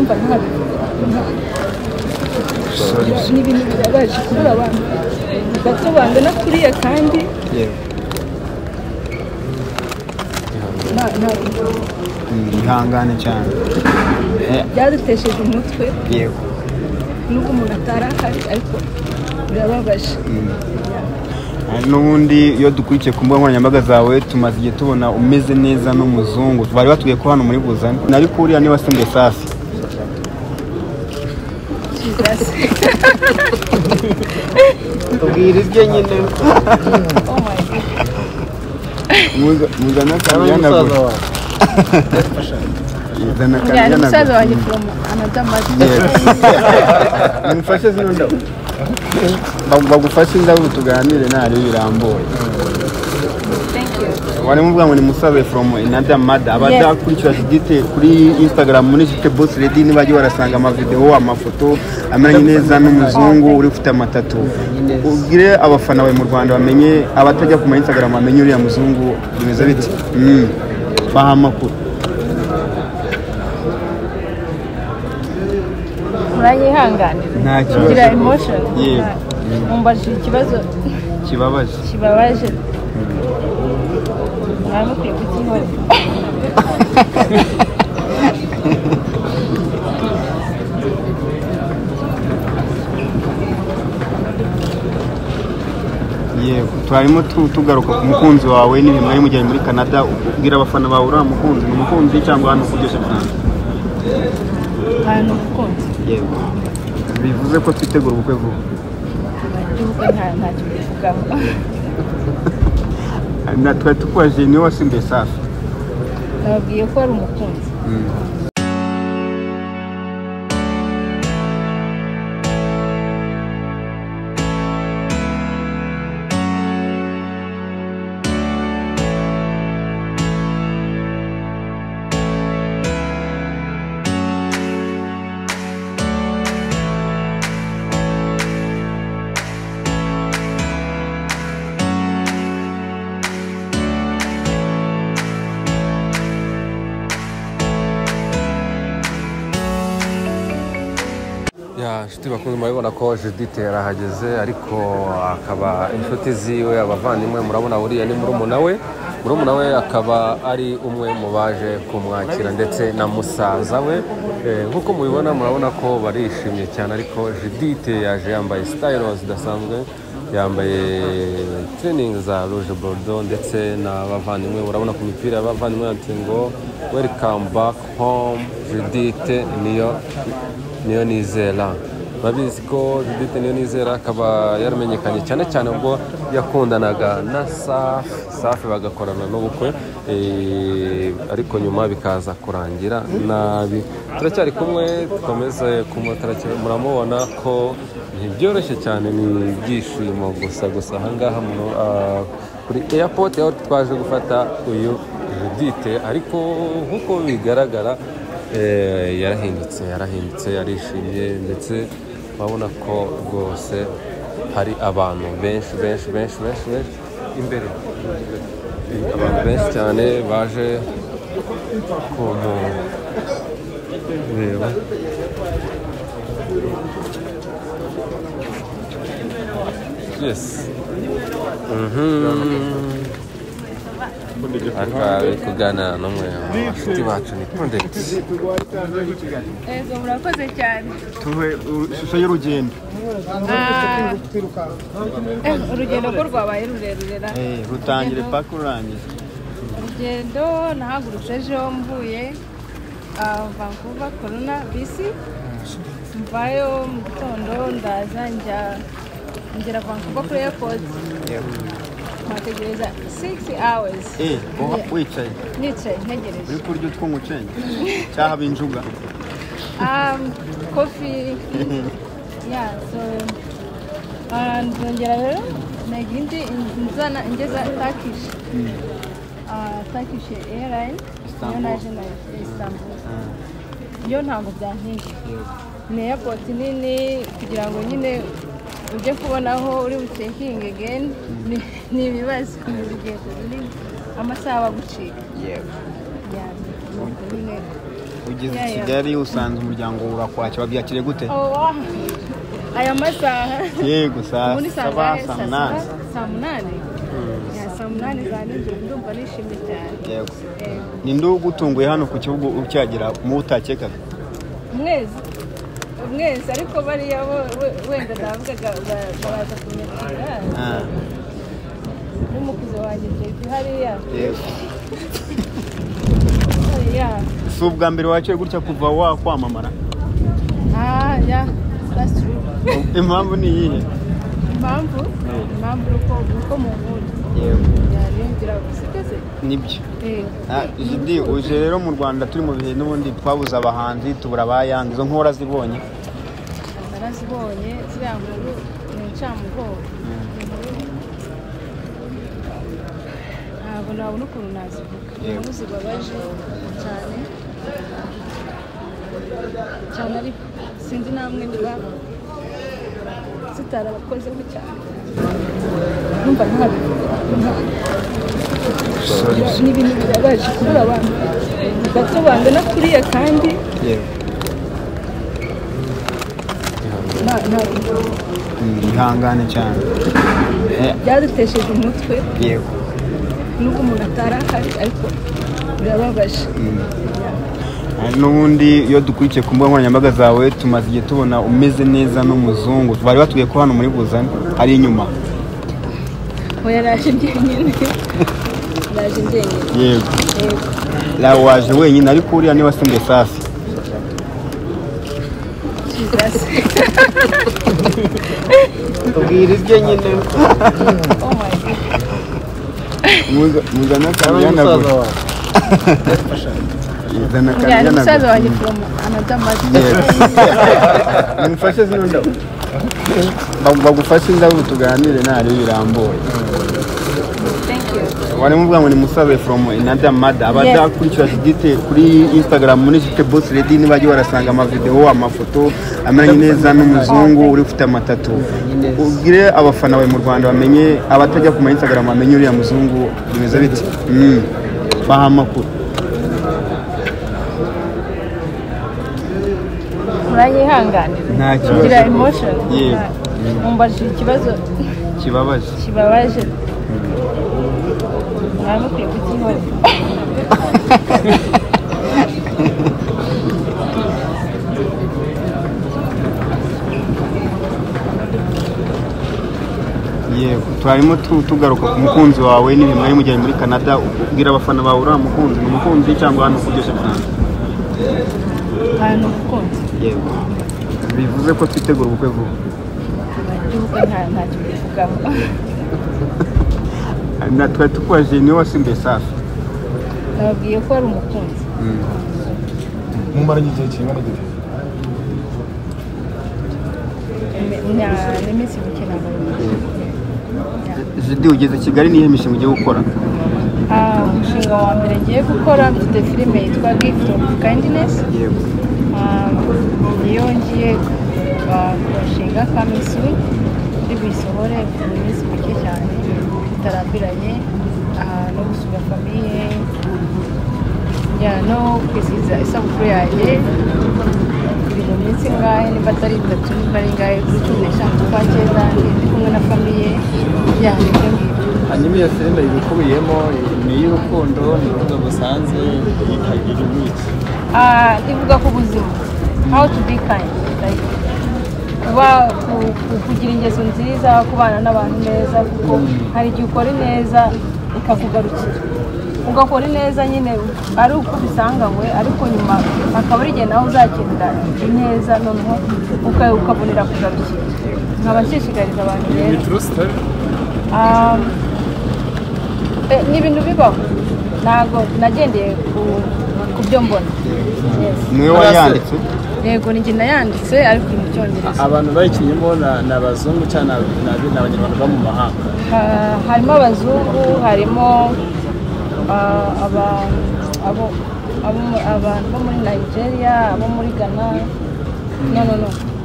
numva ntabivuga ni ibintu birabaje kubura abantu bato bangana kuriya kandi ihangane cyane byadutesheje umutwe yego nubwo umuntu atarahari ariko birababaje n'ubundi iyo dukurikiye ku mbuga nkoranyambaga zawe tumaze igihe tubona umeze neza n'umuzungu bari batubwiye ko hano muri buzane ariko uriya niba simbe safi tubwira ibyo nyine muzana akabyanaguye muzana akabyanaguye umusaza wanjye from another mother mufashe zino ndabo bagufashe indabo tuganire ntari birambuye wari muvuga ngo ni musabe from another mother abazakurikira Judith kuri Instagram muri Judith Boss Lady nibaje barasanga amavideo amafoto amenye neza n'umuzungu uri ufite amatatu ubwire abafana bawe mu Rwanda bamenye abatajya ku Instagram bamenye uriya muzungu bimeze biti bahamakuru uranyihangane nta kibazo kugira emotion yego mumbajije ikibazo kibabaje ntabwo kukihora yego twarimo tugaruka ku mukunzi wawe n'ibintu mwari mujyanye muri Canada ubwira abafana bawe uriya mukunzi cyangwa hano kuryoshya cyane hano mukunzi yego bivuze ko twitegura ubukwe vuba ubukwe ntacyo bivugaho na twari tukwaje niwe wasimbe safi nababwiye ko ari umukunzi inshuti bakunze murabibona ko Judith yarahageze ariko akaba inshuti ziwe abavandimwe murabona uriya ni murumuna we akaba ari umwe mu baje kumwakira ndetse na musaza we nk'uko mubibona murabona ko barishimye cyane ariko Judith yaje yambaye styles zidasanzwe yambaye training za rouge bordeaux ndetse n'abavandimwe murabona ku mipira y'abavandimwe yanditse ngo welcome back home Judith niyo nizera babizi ko Judith niyo nizera akaba yaramenyekanye cyane cyane ubwo yakundanaga na Safi bagakorana n'ubukwe ariko nyuma bikaza kurangira nabi turacyari kumwe dukomeze muramubona ko ntibyoroshye cyane ni ibyishimo gusa ahangaha kuri airport aho twaje gufata uyu Judith ariko nk'uko bigaragara yarahindutse yarishimye ndetse babona ko rwose hari abantu benshi imbere abantu benshi cyane baje kumureba yes ari kuganira n'umwe mu bashuti bacu ni Pondeti ego murakoze cyane tuve ishusho y'urugendo urugendo ko rwabaye rurerure rutangire paka urangiza urugendo nahagurutse ejo mvuye Vancouver Corona bisi mvayo mu gitondo ndaza ngera Vancouver kuri airport mategereza 6 hours wicaye ntegereje uri kurya utw'umucenge cyaha binjuga coffee yeah so ndongera rero nagindi ngeza Turkish airline yo naje na Istanbul yo ntabwo byantinze ni airport nini kugira ngo nyine ujye kubonaho uri bucekinge again ni ibibazo mu rugendo runini amasaha bagucika ugeze i Kigali usanze umuryango urakwakira wabyakiriye gute? Aya masaha yego saa 7 saa 8 saa 8 saa 8 za nijoro ndumva nishimye cyane. Yego. Ni ndu gutunguye hano ku kibuga ucyagera mu utakekaga? Mwezi ariko bariya wenda ndavugaga baraza kumenya. N'umukuze wanjye Jedi hariya. Yego. Si ubwa mbere waciye gutya kuva wakwamamara? Yeah, that's true. Impamvu ni iyihe? Impamvu uko mu nkuru. Yego. Ngira gusigaze. Nibyo. Judi uje rero mu Rwanda turi mu bihe n'ubundi twabuze abahanzi tubura abayanga izo nkora zibonye. Narazibonye ziriya nkuru ni incamugongo. Ntabwo nabona ukuntu nazivuga. Inkuru zibabaje cyane ariko sinzi namwe niba zitarabakozeho cyane. Numva ntabivuga. Ni ibintu birabaje kubura abantu bato bangana kuriya kandi ihangane cyane byadutesheje umutwe. Yego. Nubwo umuntu atarahari ariko birababaje. N'ubundi iyo dukurikiye ku mbuga nkoranyambaga zawe tumaze igihe tubona umeze neza n'umuzungu. Bari batubwiye ko hano muri Buzana ari inyuma. Oya raje njyenyine. Yego. La waje wenyine ariko uriya ni wasimbe safi. Tubwire ibyo nyine. Oh my god. Muzana kanyana go. Muzana kanyana. Ya musaza wanjye from another mother. Mufashe zino ndabo. Bagufashe indabo tuganire ntari biramboye. Wari muvuga ngo ni musabe from another mother. Abadakurikira JUDITH kuri Instagram muri JUDITH Boss Lady niba warasanga amavideo amafoto amenye neza n'umuzungu uri ufite amatatu. Ubwire abafana bawe mu Rwanda bamenye abatajya ku Instagram bamenye uriya muzungu bimeze biti. Baha amakuru. Uranyihangane. Nta kibazo. Gira emotion. Mumbajije ikibazo kibabaje. Ntabwo kwiye kukihora. Yego, twarimo tugaruka ku mukunzi wawe ni mwari mujyanye muri Canada. Ubwira abafana bawe uriya mukunzi ni umukunzi cyangwa hano kugeze cyane? Hano mukunzi. Yego. Bivuze ko twitegura ubukwe vuba. Nta kibivugaho. Natwe tukwaje ni wasimbe safi. Nabwiye ko ari umukunzi. Mumara igihe kingana gute? Nemesi bukena bari. Judi ugeze Kigali nihe mishinga ugiye gukora? Umushinga wa mbere ngiye gukora mfite filime yitwa Gift of Kindness. Yego. Iyo ngiye kurushinga kamisuri bisohore mu minsi mike cyane bitarambiranye no gusura famiye no kwizihiza isabukuru yanjye iri mu minsi ngahe niba atari 3 niba ari ngahe kuri 15 z'ukwa cyenda ndi kumwe na famiye yanjye. Hanyuma iyo filime ibikubiyemo ni y'urukundo ni urukundo busanzwe ikagira iki? Ivuga ku buzima, how to be kind, like kugira ingeso nziza, kubana n'abantu neza, kuko hari igihe ukora neza ikakugarukira ugakora neza nyine ari uko bisanganywe ariko nyuma akaba ari igihe nawe uzakenera neza noneho ukabonera kugarukira. Nkaba nshishikariza abantu rero ni ibintu bibaho, ntabwo nagendeye ku byo mbona. Niwe wayanditse? Yego, ni njye nayanditse ariko mu Cyongereza. Abantu bayikinyemo ni abazungu cyangwa n'abanyarwanda bo mu mahanga? Harimo abazungu, harimo abantu bo muri Nigeria, abo muri Ghana. No.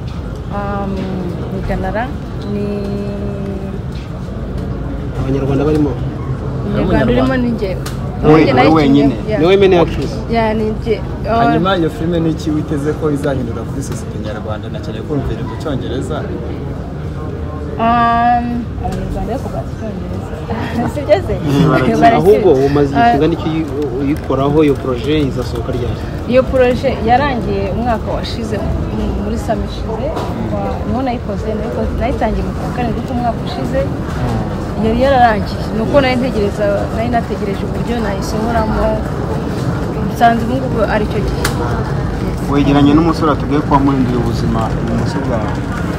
Ni Ghana ni abanyarwanda barimo. Abanyarwanda urimo ni njyewe. wowe wenyine niwe mene actrice yani nje hanyuma iyo filime ni iki witeze ko izahindura kuri sosiyete nyarwanda na cyane kumvira mu cyongereza abanyarwanda yo kubaza icyongereza sibyo ahubwo umaze ikinga n'iki uyikoraho iyo projet izasohoka ryari iyo projet yarangiye umwaka washize muri samishize niho nayikoze nayitangiye mu kwa karindwi k'umwaka ushize yari yararangiye nuko nari nategereje uburyo nayisohoramo nsanze ubu ngubu aricyo gihe wegeranye n'umusore atubwiye ko wamurindira ubuzima ibumoso bwawe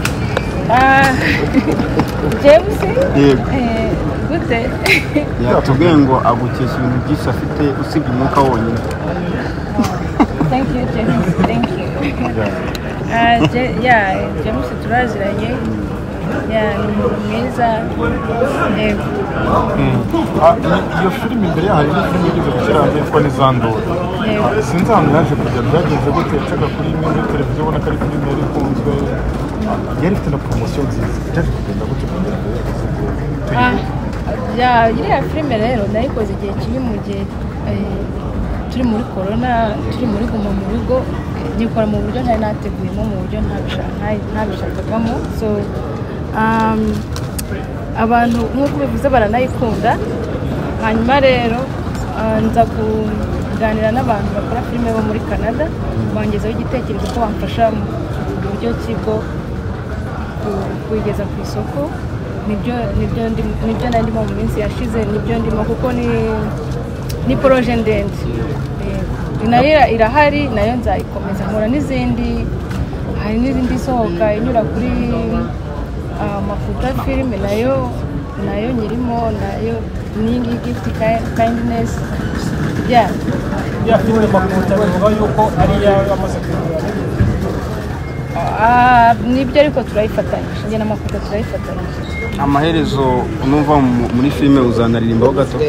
James gute yatubwiye ngo agukesha ibintu byinshi afite usibye umwuka wonyine thank you James thank you James turaziranye ni umuntu mwiza iyo filime imbere hari n'ifilime igeze gushyira hanze yitwa n'izandura sinzi ahantu yaje kujya byagenze gute yacaga kuri imwe muri televiziyo ubona ko ari filime yari ikunzwe yari ifite na poromosiyo nziza byaje kugenda gute kugira ngo iriya filime rero nayikoze igihe kiri mu gihe turi muri corona turi muri guma mu rugo nyikora mu buryo ntari nateguyemo mu buryo ntabishakagamo so abantu nk'uko bivuze baranayikunda hanyuma rero nza kuganira n'abantu bakora filime bo muri Canada bangezaho igitekerezo ko bamfasha mu buryo bwo kuyigeza ku isoko nibyo nari ndimo mu minsi yashize nibyo ndimo kuko ni poroje ndende nayo irahari nayo nzayikomeza nkora n'izindi hari n'izindi isohoka inyura kuri amafuta filime nayo nyirimo nayo n'ingi gift kindness ya filime mafuta bivuga yuko ari yamaze kugura nibyo ariko turayifatanyije njye n'amafuta turayifatanyije amaherezo numva muri filime uzanaririmbaho gato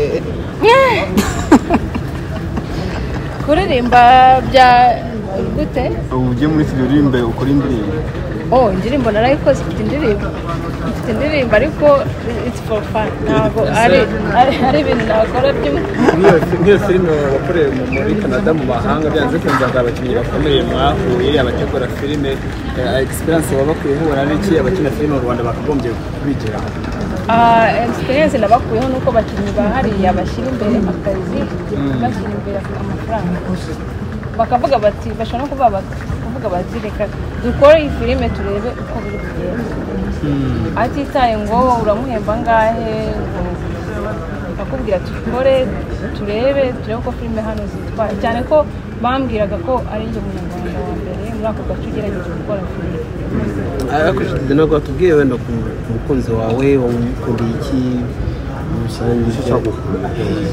kuririmba bya gute ujye muri filime ukora indirimbo indirimbo narayikoze ifite indirimbo ariko it's for fun ntabwo ari ibintu nakora nk'iyo filime wakoreye muri Canada mu mahanga byanze kunzaga abakinnyi bakomeye mwahuye abategura filime experience baba bakuyeho n'iki abakina filime mu Rwanda bakagombye kubigeraho experience nabakuyeho nuko abakinnyi bahariye bashyira imbere akazi bashyira imbere amafaranga bakavuga bati bashaka no kuvuga bati reka dukore iyi filime turebe uko biri kugenda atitaye ngo uramuhemba ngahe bakubwira tukore turebe ko filime hano zitwaye cyane ko bambwiraga ko ari njye munyarwanda wa mbere muri ako gace ugerageje gukora filime ariko ntabwo watubwiye wenda ku mukunzi wawe wamukundiye iki musangiye cyagukunda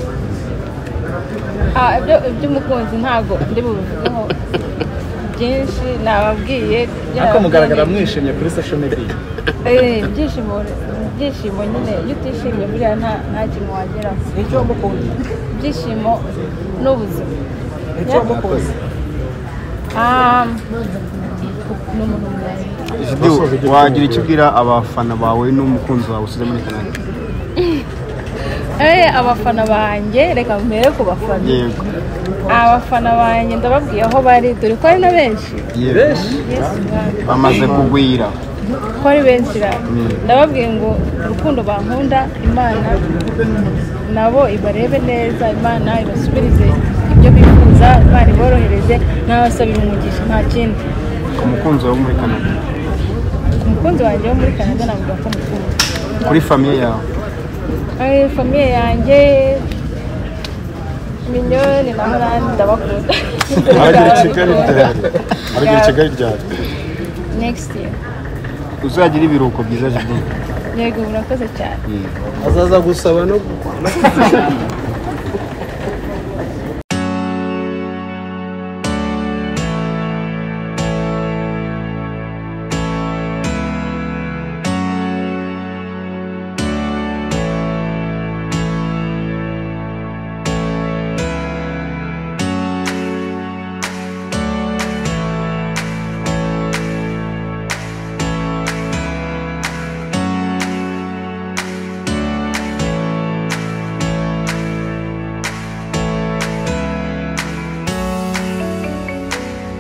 iby'umukunzi ntabwo ndi bubivugeho byinshi nababwiye ariko mugaragara mwishimye kuri social media ibyishimo nyine iyo utishimye buriya nta kintu wageraho icyo wamukunze ibyishimo n'ubuzima icyo wamukunze ni umuntu mwiza wagira icyo ubwira abafana bawe n'umukunzi wawe usize muri Canada abafana banjye reka mbere ku bafana abafana banjye ndababwiye aho bari dore ko ari na benshi bamaze kugwira ko ari benshi ndababwiye ngo urukundo bankunda Imana nabo ibarebe neza Imana ibasubirize ibyo bifuza Imana iborohereze n'abasabira umugisha nta kindi umukunzi wawe muri Canada umukunzi wanjye wo muri Canada navuga ko mukunda kuri famiye yawe famiye yanjye minyoni na Holandi ndabakunda aragira Kigali ryari next year uzagira ibiruhuko byiza Judith yego murakoze cyane azaza gusaba no